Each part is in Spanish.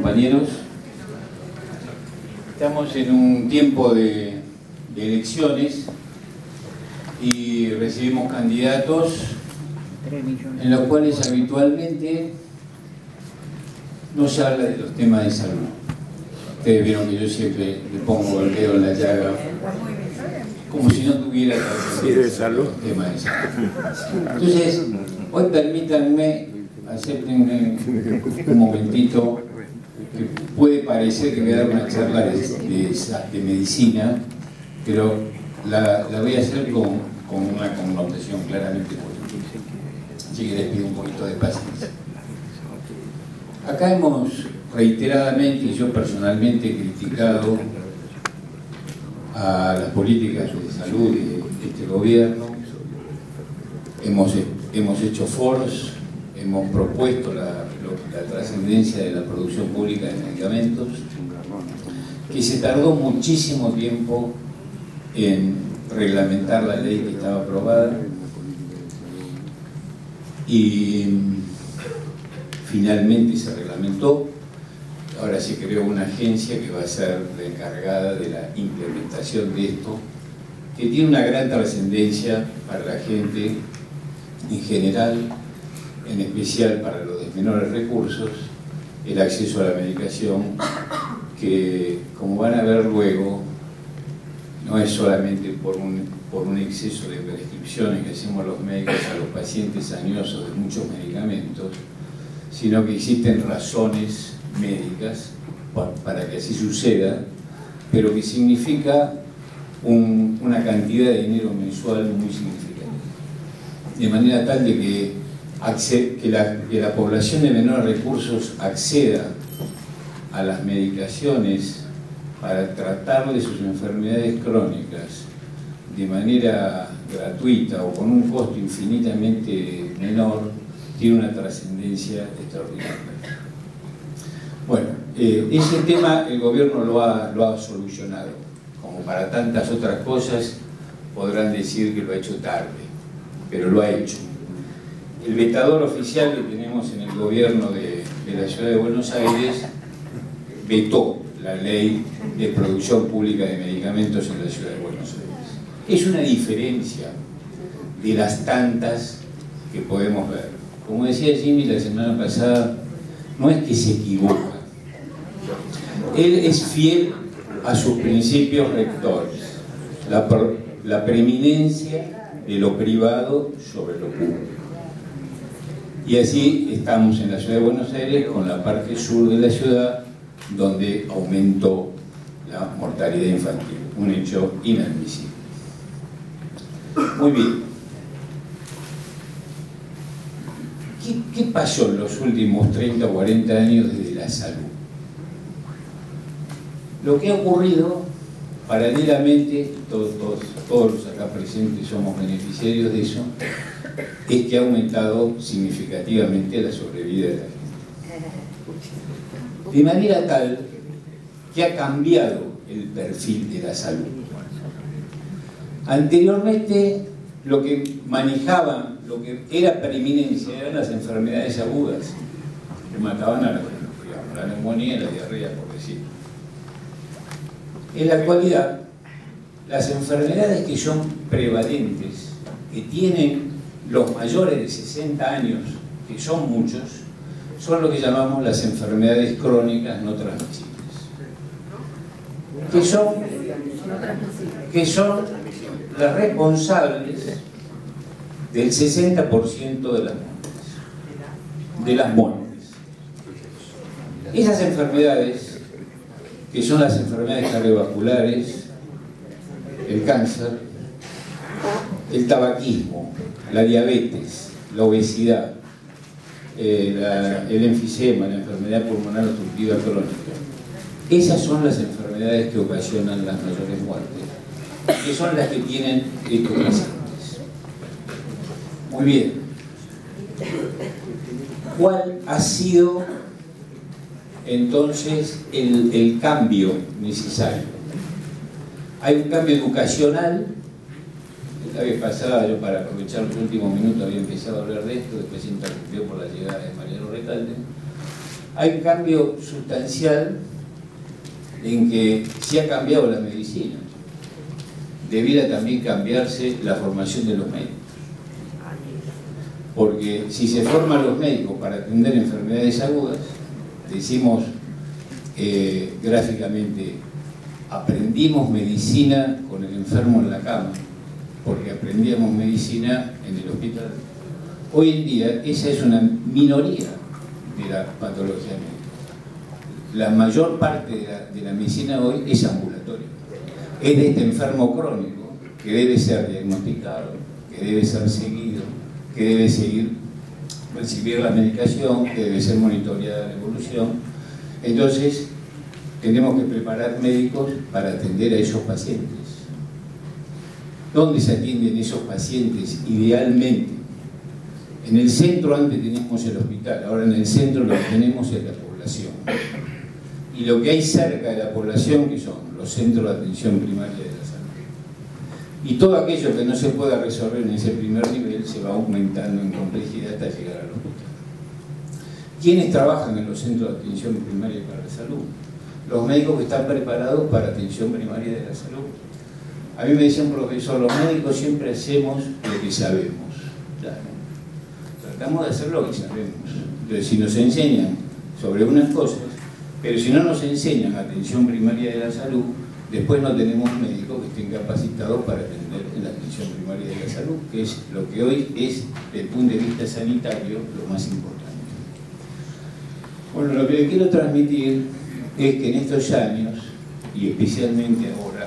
compañeros. Estamos en un tiempo de elecciones y recibimos candidatos en los cuales habitualmente no se habla de los temas de salud. Ustedes vieron que yo siempre le pongo el dedo en la llaga, como si no tuviera de salud. Los temas de salud. Entonces, hoy permítanme, acéptenme un momentito, que puede parecer que voy a dar una charla de medicina, pero la voy a hacer con una connotación claramente política. Así que les pido un poquito de paciencia. Acá hemos reiteradamente, y yo personalmente, criticado a las políticas de salud de este gobierno. Hemos hecho foros, hemos propuesto la trascendencia de la producción pública de medicamentos, que se tardó muchísimo tiempo en reglamentar la ley que estaba aprobada, y finalmente se reglamentó. Ahora se creó una agencia que va a ser la encargada de la implementación de esto, que tiene una gran trascendencia para la gente en general, en especial para los de menores recursos, el acceso a la medicación, que, como van a ver luego, no es solamente por un exceso de prescripciones que hacemos los médicos a los pacientes añosos de muchos medicamentos, sino que existen razones médicas para que así suceda, pero que significa una cantidad de dinero mensual muy significativa. De manera tal de que la población de menores recursos acceda a las medicaciones para tratar de sus enfermedades crónicas de manera gratuita o con un costo infinitamente menor, tiene una trascendencia extraordinaria. Bueno, ese tema el gobierno lo ha solucionado. Como para tantas otras cosas, podrán decir que lo ha hecho tarde, pero lo ha hecho. El vetador oficial que tenemos en el gobierno de la Ciudad de Buenos Aires vetó la ley de producción pública de medicamentos en la Ciudad de Buenos Aires. Es una diferencia de las tantas que podemos ver. Como decía Jimmy la semana pasada, no es que se equivoca. Él es fiel a sus principios rectores, la preeminencia de lo privado sobre lo público. Y así estamos en la Ciudad de Buenos Aires, con la parte sur de la ciudad, donde aumentó la mortalidad infantil, un hecho inadmisible. Muy bien. ¿Qué pasó en los últimos 30 o 40 años desde la salud? Lo que ha ocurrido, paralelamente, todos los acá presentes somos beneficiarios de eso, es que ha aumentado significativamente la sobrevida de la gente. De manera tal que ha cambiado el perfil de la salud. Anteriormente, lo que manejaban, lo que era preeminencia, eran las enfermedades agudas, que mataban a la neumonía y la diarrea, por decirlo. En la actualidad, las enfermedades que son prevalentes, que tienen los mayores de 60 años, que son muchos, son lo que llamamos las enfermedades crónicas no transmisibles, que son las responsables del 60% de las muertes. Esas enfermedades, que son las enfermedades cardiovasculares, el cáncer, el tabaquismo, la diabetes, la obesidad, el enfisema, la enfermedad pulmonar obstructiva crónica. Esas son las enfermedades que ocasionan las mayores muertes, que son las que tienen estos pacientes. Muy bien. ¿Cuál ha sido entonces el cambio necesario? Hay un cambio educacional. La vez pasada, yo, para aprovechar los últimos minutos, había empezado a hablar de esto, después se interrumpió por la llegada de Mariano Recalde. Hay un cambio sustancial en que sí ha cambiado la medicina. Debiera también cambiarse la formación de los médicos. Porque si se forman los médicos para atender enfermedades agudas, decimos gráficamente, aprendimos medicina con el enfermo en la cama, porque aprendíamos medicina en el hospital. Hoy en día esa es una minoría de la patología médica. La mayor parte de la medicina hoy es ambulatoria. Es de este enfermo crónico que debe ser diagnosticado, que debe ser seguido, que debe recibir la medicación, que debe ser monitoreada la evolución. Entonces, tenemos que preparar médicos para atender a esos pacientes. ¿Dónde se atienden esos pacientes idealmente? En el centro antes teníamos el hospital, ahora en el centro lo que tenemos es la población. Y lo que hay cerca de la población, que son los centros de atención primaria de la salud. Y todo aquello que no se pueda resolver en ese primer nivel se va aumentando en complejidad hasta llegar al hospital. ¿Quiénes trabajan en los centros de atención primaria para la salud? Los médicos que están preparados para atención primaria de la salud. A mí me decía un profesor, los médicos siempre hacemos lo que sabemos. Claro. Tratamos de hacer lo que sabemos. Entonces, si nos enseñan sobre unas cosas, pero si no nos enseñan atención primaria de la salud, después no tenemos médicos que estén capacitados para atender en la atención primaria de la salud, que es lo que hoy es, desde el punto de vista sanitario, lo más importante. Bueno, lo que le quiero transmitir es que en estos años, y especialmente ahora,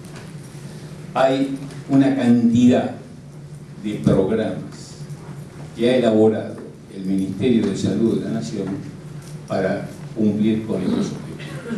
hay una cantidad de programas que ha elaborado el Ministerio de Salud de la Nación para cumplir con estos objetivos.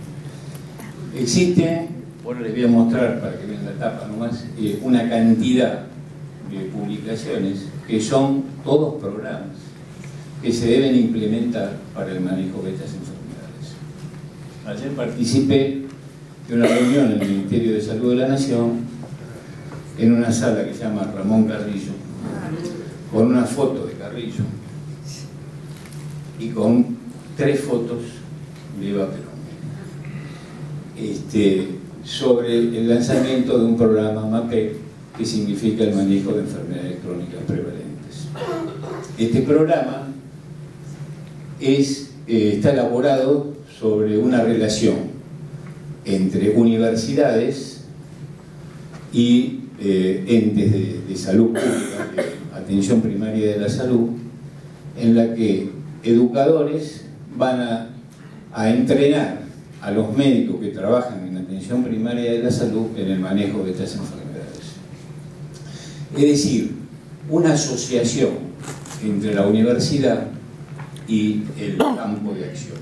Existen, ahora les voy a mostrar para que vean la tapa nomás, una cantidad de publicaciones que son todos programas que se deben implementar para el manejo de estas enfermedades. Ayer participé de una reunión en el Ministerio de Salud de la Nación en una sala que se llama Ramón Carrillo, con una foto de Carrillo y con 3 fotos de Eva Perón, sobre el lanzamiento de un programa MAPEC, que significa el manejo de enfermedades crónicas prevalentes. Este programa está elaborado sobre una relación entre universidades y entes de salud pública, de atención primaria de la salud, en la que educadores van a entrenar a los médicos que trabajan en atención primaria de la salud en el manejo de estas enfermedades. Es decir, una asociación entre la universidad y el campo de acción.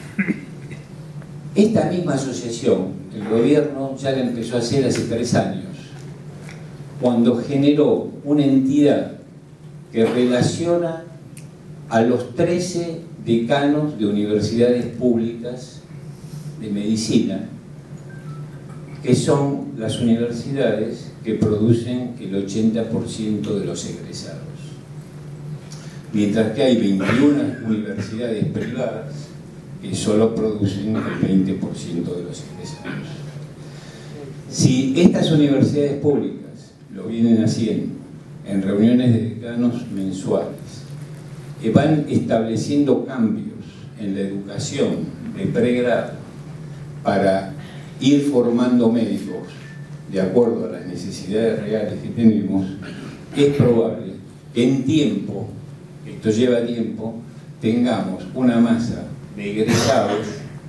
Esta misma asociación, el gobierno ya la empezó a hacer hace 3 años, cuando generó una entidad que relaciona a los 13 decanos de universidades públicas de medicina, que son las universidades que producen el 80% de los egresados. Mientras que hay 21 universidades privadas que solo producen el 20% de los egresados. Si estas universidades públicas lo vienen haciendo en reuniones de decanos mensuales, que van estableciendo cambios en la educación de pregrado para ir formando médicos de acuerdo a las necesidades reales que tenemos, es probable que en tiempo, esto lleva tiempo, tengamos una masa de egresados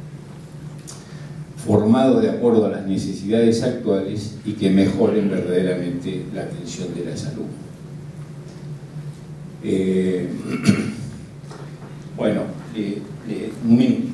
formados de acuerdo a las necesidades actuales y que mejoren verdaderamente la atención de la salud. Bueno, un minuto.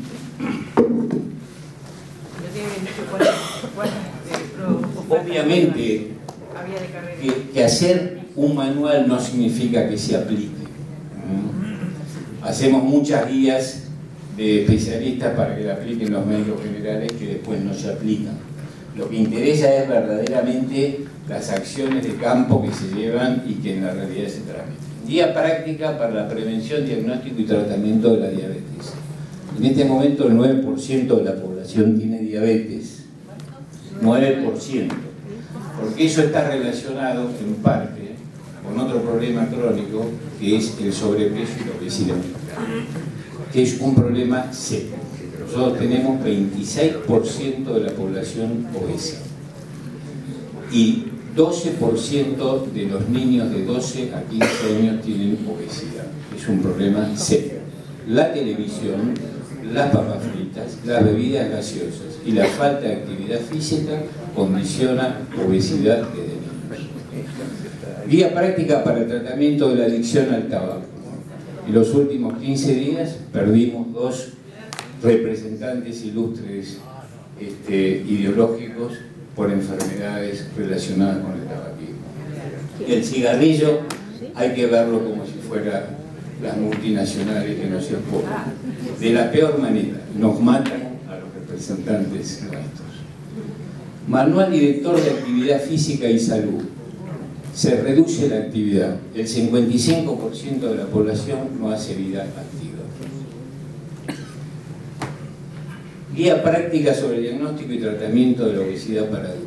Obviamente que hacer un manual no significa que se aplique. Hacemos muchas guías de especialistas para que la apliquen los médicos generales que después no se aplican. Lo que interesa es verdaderamente las acciones de campo que se llevan y que en la realidad se transmiten. Guía práctica para la prevención, diagnóstico y tratamiento de la diabetes. En este momento el 9% de la población tiene diabetes. 9%. Porque eso está relacionado en parte con otro problema crónico, que es el sobrepeso y la obesidad, que es un problema serio. Nosotros tenemos 26% de la población obesa y 12% de los niños de 12 a 15 años tienen obesidad. Es un problema serio. La televisión, las papas fritas, las bebidas gaseosas y la falta de actividad física condiciona obesidad desde niños. Guía práctica para el tratamiento de la adicción al tabaco. En los últimos 15 días perdimos 2 representantes ilustres ideológicos por enfermedades relacionadas con el tabaquismo. El cigarrillo hay que verlo como si fuera las multinacionales que nos exportan. De la peor manera, nos matan a los representantes nuestros. Manual director de actividad física y salud. Se reduce la actividad. El 55% de la población no hace vida activa. Guía práctica sobre el diagnóstico y tratamiento de la obesidad para adultos.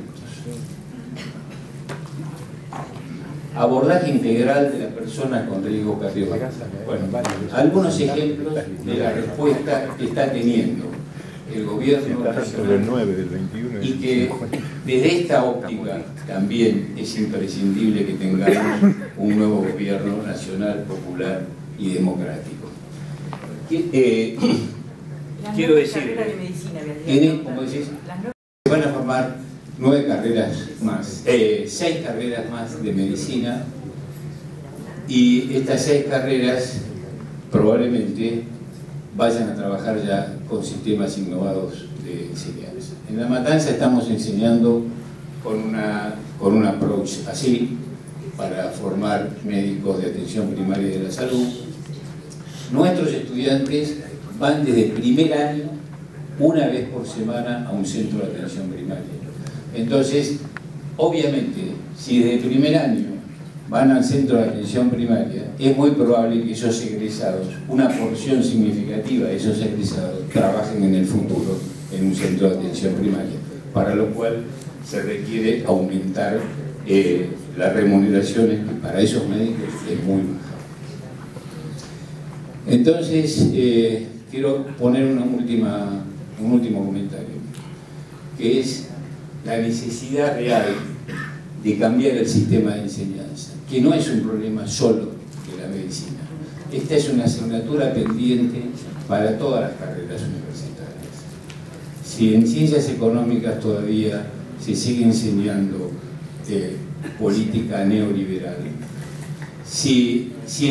Abordaje integral de las personas con riesgo cardiovascular. Bueno, algunos ejemplos de la respuesta que está teniendo el gobierno nacional y que desde esta óptica también es imprescindible que tengamos un nuevo gobierno nacional, popular y democrático. Quiero decir que, como decís, se van a formar 6 carreras más de medicina, y estas 6 carreras probablemente vayan a trabajar ya con sistemas innovados de enseñanza. En La Matanza estamos enseñando con un approach así para formar médicos de atención primaria de la salud. Nuestros estudiantes van desde primer año, una vez por semana, a un centro de atención primaria. Entonces, obviamente, si desde primer año van al centro de atención primaria, es muy probable que esos egresados, una porción significativa de esos egresados, trabajen en el futuro en un centro de atención primaria, para lo cual se requiere aumentar las remuneraciones, que para esos médicos es muy baja. Entonces, quiero poner un último comentario, que es la necesidad real de cambiar el sistema de enseñanza, que no es un problema solo de la medicina. Esta es una asignatura pendiente para todas las carreras universitarias. Si en ciencias económicas todavía se sigue enseñando política neoliberal, si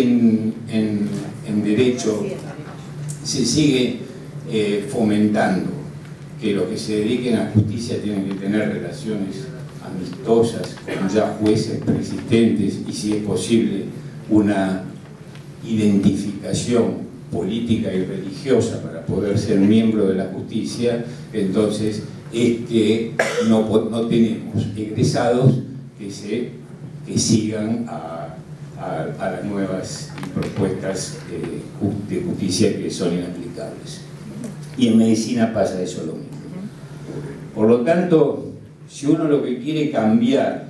en derecho se sigue fomentando que los que se dediquen a justicia tienen que tener relaciones amistosas con ya jueces persistentes y, si es posible, una identificación política y religiosa para poder ser miembro de la justicia, entonces es que no tenemos egresados que sigan a las nuevas propuestas de justicia que son inaplicables. Y en medicina pasa eso lo mismo. Por lo tanto, si uno lo que quiere cambiar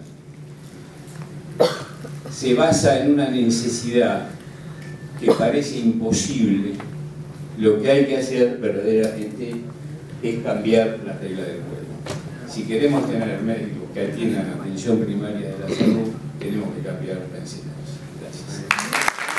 se basa en una necesidad que parece imposible, lo que hay que hacer verdaderamente es cambiar las reglas del juego. Si queremos tener médicos que atiendan la atención primaria de la salud, tenemos que cambiar la enseñanza. Gracias.